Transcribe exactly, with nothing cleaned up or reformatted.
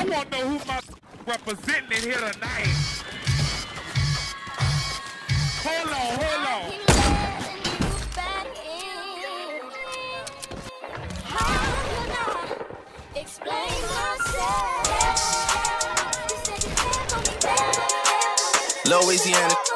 want to know who my representing in here tonight. Hold on, hold on. Explain myself. Louisiana.